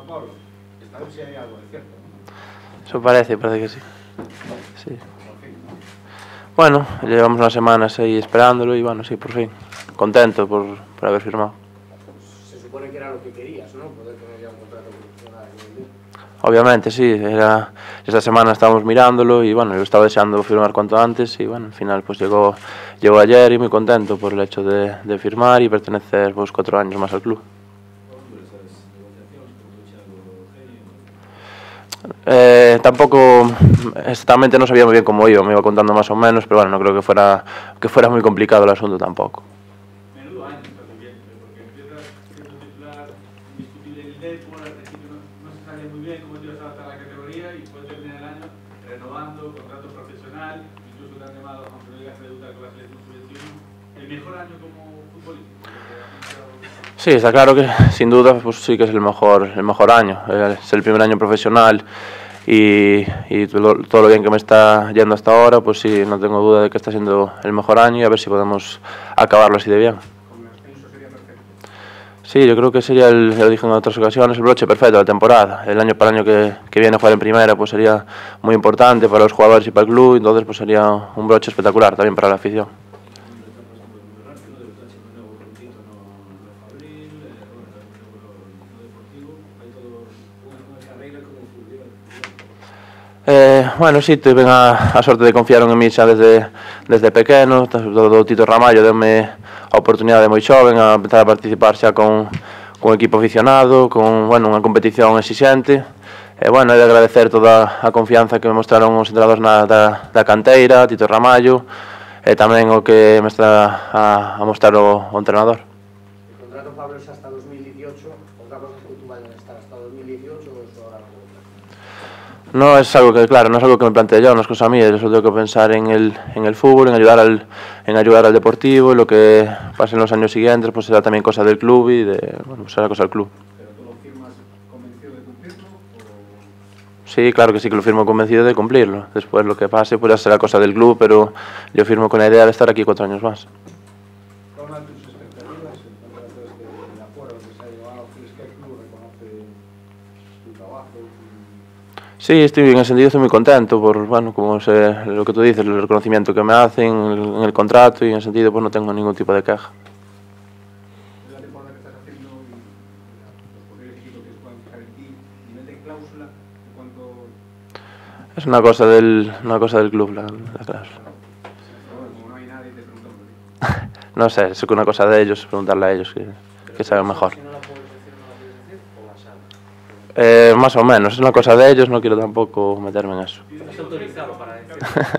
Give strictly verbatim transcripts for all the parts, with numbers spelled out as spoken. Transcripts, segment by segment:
Juan Pablo, esta vez sí hay algo de cierto, ¿no? Eso parece, parece que sí. Sí. Bueno, llevamos unas semanas ahí esperándolo y bueno, sí, por fin. Contento por, por haber firmado. Se supone que era lo que querías, ¿no? Poder tener ya un contrato profesional. Obviamente, sí. Era, esta semana estábamos mirándolo y bueno, yo estaba deseando firmar cuanto antes y bueno, al final pues llegó, llegó ayer y muy contento por el hecho de, de firmar y pertenecer pues cuatro años más al club. Eh, tampoco exactamente no sabía muy bien cómo iba, me iba contando más o menos, pero bueno, no creo que fuera que fuera muy complicado el asunto tampoco. Menudo año estás viviendo, porque empiezas siendo titular indiscutible en el Depor, al principio no, no se sabía muy bien cómo te ibas a adaptar a la categoría y después terminar el año renovando, contrato profesional, incluso te han llamado, aunque no llegas a debutar con la selección sub veintiuno, el mejor año como futbolista. Sí, está claro que sin duda pues sí que es el mejor, el mejor año. Es el primer año profesional y, y todo lo bien que me está yendo hasta ahora, pues sí, no tengo duda de que está siendo el mejor año y a ver si podemos acabarlo así de bien. ¿Con el ascenso sería perfecto? Sí, yo creo que sería, el, ya lo dije en otras ocasiones, el broche perfecto de la temporada. El año para el año que, que viene jugar en primera pues sería muy importante para los jugadores y para el club, entonces pues sería un broche espectacular también para la afición. Eh, bueno, sí, tuve a, a sorte de confiaron en mí xa desde, desde pequeno, todo Tito Ramallo deume a oportunidade moi xoven a empezar a participar xa con, con un equipo aficionado, con bueno, unha competición exixente. E, bueno, é de agradecer toda a confianza que me mostraron os entrenadores na, da, da canteira, Tito Ramallo, e tamén o que me está a, a mostrar o, o entrenador. El contrato, Pablo, es hasta dos mil dieciocho. ¿Otra cosa es que tú vayas a estar hasta dos mil dieciocho o eso ahora no? No es algo que, claro, no es algo que me plantee yo, no es cosa mía, yo solo tengo que pensar en el, en el fútbol, en ayudar al, en ayudar al Deportivo, y lo que pase en los años siguientes pues será también cosa del club y de, bueno, pues será cosa del club. ¿Pero tú lo firmas convencido de cumplirlo? O... Sí, claro que sí que lo firmo convencido de cumplirlo. Después lo que pase pues ya será cosa del club, pero yo firmo con la idea de estar aquí cuatro años más. ¿Cuáles son tus expectativas en cuanto a este acuerdo que se ha llevado? ¿Crees que el club reconoce tu trabajo? Sí, estoy en ese sentido, estoy muy contento por, bueno, como sé, lo que tú dices, el reconocimiento que me hacen en el contrato y en ese sentido pues no tengo ningún tipo de queja. La temporada que estás haciendo y los posibles equipos que puedan fijar en ti, nivel de cláusula, ¿en cuánto? Es una cosa del, una cosa del club, la, la cláusula. Como no hay nadie, te preguntamos. No sé, es una cosa de ellos, preguntarle a ellos que, que saben mejor. Eh, más o menos, es una cosa de ellos, no quiero tampoco meterme en eso. ¿Estás autorizado para decir?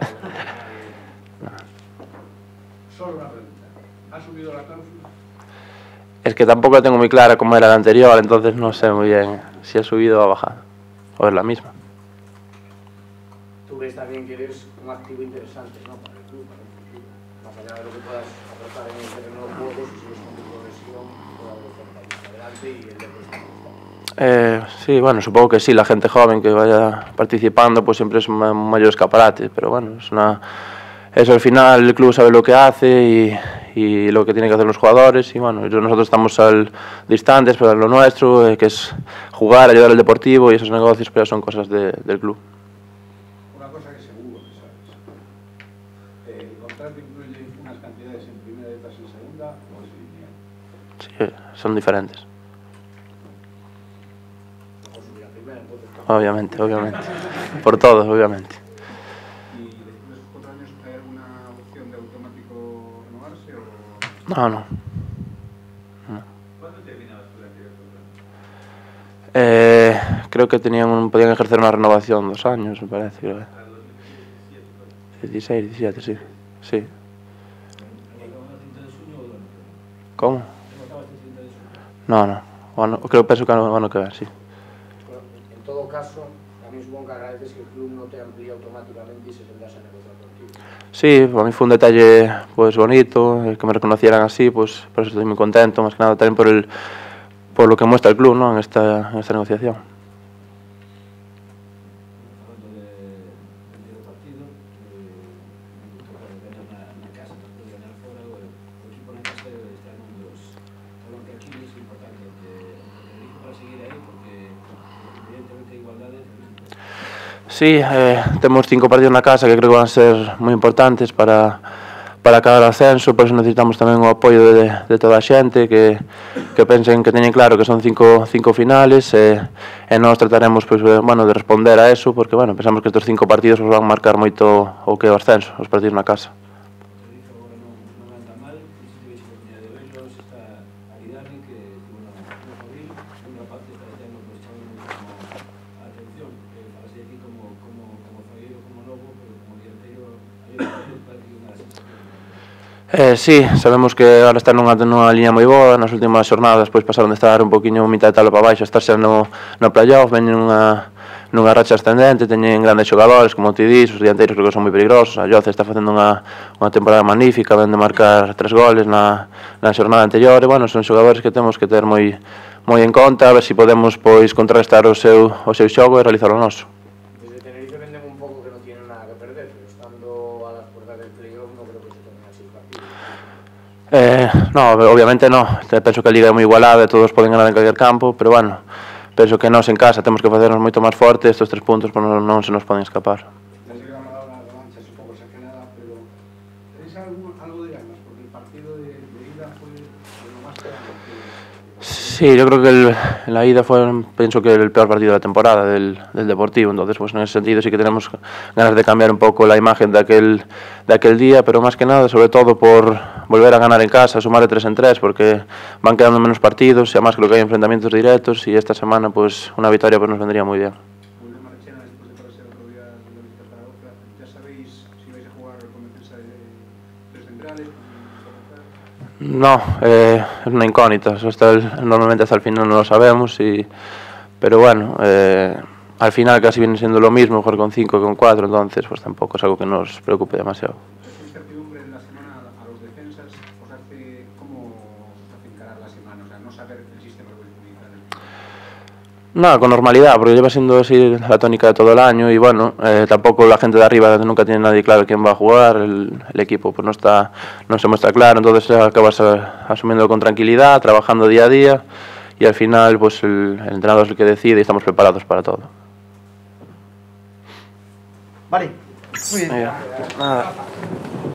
Solo una pregunta. ¿Ha subido la cláusula? Es que tampoco la tengo muy clara como era la anterior, entonces no sé muy bien si ha subido o ha bajado, o es la misma. Tú ves también que eres un activo interesante, ¿no? Para el club, para el futuro. Más allá de lo que puedas aportar en el terreno de juegos, si sigues con tu progresión, puede haber oferta más adelante y el deporte. Eh, sí, bueno, supongo que sí, la gente joven que vaya participando pues siempre es un mayor escaparate, pero bueno, es una, eso al final el club sabe lo que hace y, y lo que tienen que hacer los jugadores y bueno, nosotros estamos al distantes, pero lo nuestro, eh, que es jugar, ayudar al Deportivo y esos negocios, pero son cosas de, del club. Una cosa que seguro que sabes. Eh, ¿El contrato incluye unas cantidades en primera y otras en segunda o es lineal? Sí, son diferentes. Obviamente, obviamente. Por todos, obviamente. ¿Y después de esos cuatro años hay alguna opción de automático renovarse o...? No, no. no. ¿Cuándo terminabas tu anterior contrato? Eh, creo que tenían un, podían ejercer una renovación dos años, me parece. Creo. dieciséis, diecisiete, sí. Sí. ¿Cómo? No, no. Bueno, creo que no van a quedar, sí. En todo caso, también supongo que agradeces que el club no te amplíe automáticamente y se sentase en el contrato contigo. Sí, para mí fue un detalle pues bonito, que me reconocieran así, pues por eso estoy muy contento, más que nada también por el por lo que muestra el club, ¿no? en esta en esta negociación. Sí, eh, temos cinco partidos na casa que creo que van a ser moi importantes para, para acabar o ascenso, por eso necesitamos tamén o apoio de, de toda a xente, que, que pensen, que teñen claro que son cinco, cinco finales, e, e nós trataremos pues, bueno, de responder a eso, porque bueno, pensamos que estes cinco partidos pues, van marcar moito o que é o ascenso, os partidos na casa. Eh, sí, sabemos que agora están nunha, nunha liña moi boa, nas últimas xornadas pois pasaron de estar un poquinho mitad de tabla para baixo a estar xa no, no playoff, veñen nunha, nunha racha ascendente, teñen grandes xogadores como ti dis, os dianteiros creo que son moi peligrosos, a Lloce está facendo unha, unha temporada magnífica, ven de marcar tres goles na, na xornada anterior, e bueno, son xogadores que temos que ter moi, moi en conta, a ver se si podemos pois contrarrestar o seu, o seu xogo e realizar o noso. Desde Tenerife venden un pouco que non tienen nada que perder, pero estando a las puertas del playoff no creo que se tomen así el partido. Eh, no, obviamente no, penso que a Liga é moi igualada e todos poden ganar en calquer campo, pero bueno, penso que nós en casa temos que facernos moito máis forte, estes tres puntos pues, non, non se nos poden escapar. Desde que la revancha es un poco exagerada, pero ¿tenéis algo, algo de ganas? Porque el partido de, de ida fue lo más grande que... Sí, yo creo que el, la ida fue, pienso que el peor partido de la temporada del, del Deportivo, entonces pues en ese sentido sí que tenemos ganas de cambiar un poco la imagen de aquel, de aquel día, pero más que nada, sobre todo por volver a ganar en casa, sumar de tres en tres, porque van quedando menos partidos y además creo que hay enfrentamientos directos y esta semana pues una victoria pues nos vendría muy bien. No, eh, es una incógnita, hasta el, normalmente hasta el final no lo sabemos, y, pero bueno, eh, al final casi viene siendo lo mismo, mejor con cinco que con cuatro, entonces pues tampoco es algo que nos preocupe demasiado. ¿Esa incertidumbre en la semana a los defensas os hace, cómo os hace encarar la semana? O sea, no saber el sistema que vais a utilizar. No, con normalidad, porque lleva siendo así la tónica de todo el año y bueno, eh, tampoco la gente de arriba nunca tiene nadie claro quién va a jugar, el, el equipo pues no está, no se muestra claro, entonces acabas asumiendo con tranquilidad, trabajando día a día y al final pues el, el entrenador es el que decide y estamos preparados para todo. Vale, muy bien. Nada.